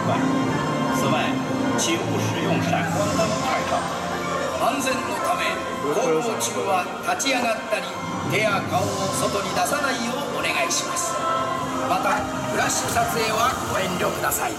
外。此外，请勿使用闪光灯拍照。 安全のため航行中は立ち上がったり手や顔を外に出さないようお願いします。またフラッシュ撮影はご遠慮ください。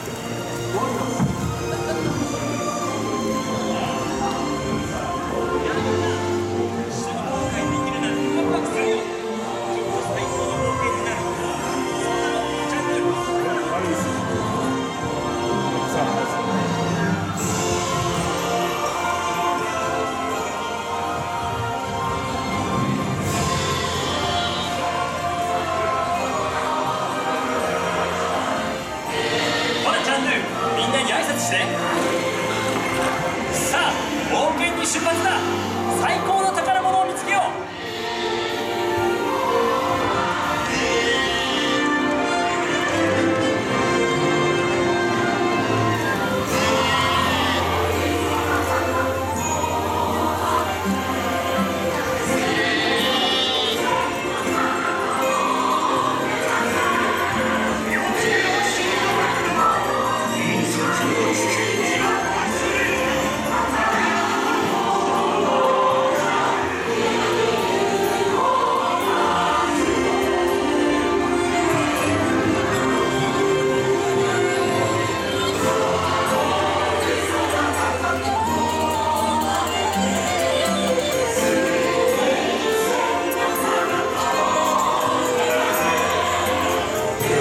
みんなに挨拶して。さあ冒険に出発だ。最高の宝物を見つけよう。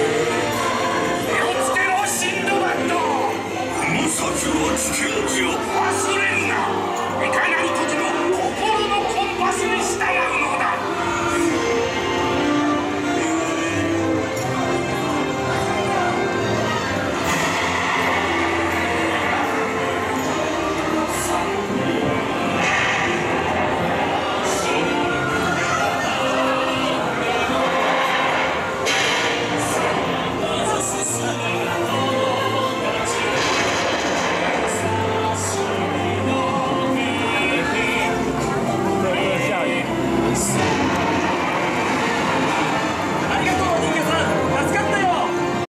地球人を